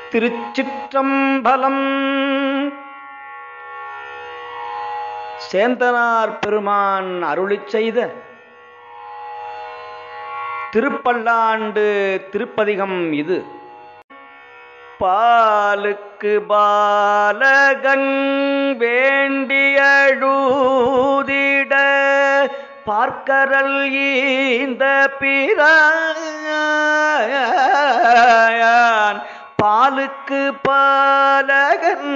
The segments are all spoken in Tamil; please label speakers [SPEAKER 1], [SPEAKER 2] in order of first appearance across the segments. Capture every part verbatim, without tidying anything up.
[SPEAKER 1] திருச்சிற்றம்பலம். சேந்தனார் பெருமான் அருளிச் செய்த திருப்பல்லாண்டு திருப்பதிகம் இது. பாலுக்கு பாலகன் வேண்டியழுதிட பார்க்கரல் ஈந்த பிரான். பாலுக்கு பாலகன்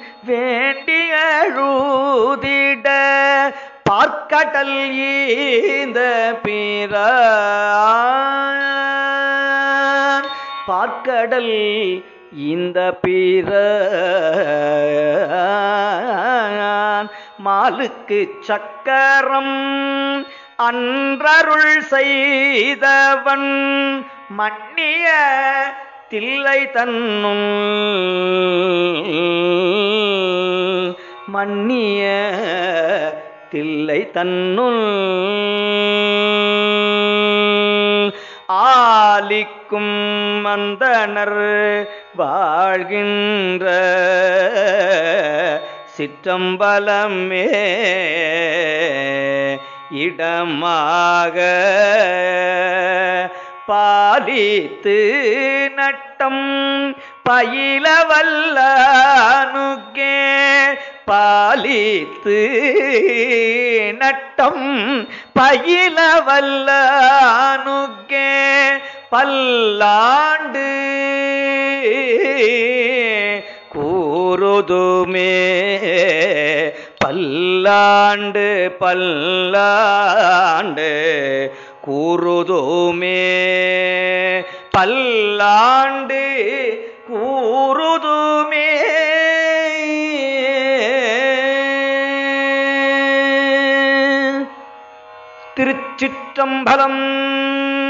[SPEAKER 1] வேண்டியழுதிட பார்க்கடல் ஈந்த பிரான். பார்க்கடல் இந்த பிரான். மாலுக்கு சக்கரம் அன்றருள் செய்தவன் மன்னிய தில்லை தன்னுள். மன்னிய தில்லை தன்னுள் ஆலிக்கும் மந்தனர் வாழ்கின்ற சிற்றம்பலமே இடமாக பாலித்து நட்டம் பயில வல்லானுக்கே. பாலித்து நட்டம் பயில வல்லானுக்கே பல்லாண்டு கூறுதுமே. பல்லாண்டு பல்லாண்டு கூறுதுமே. பல்லாண்டு கூறுதுமே. திருச்சிற்றம்பலம்.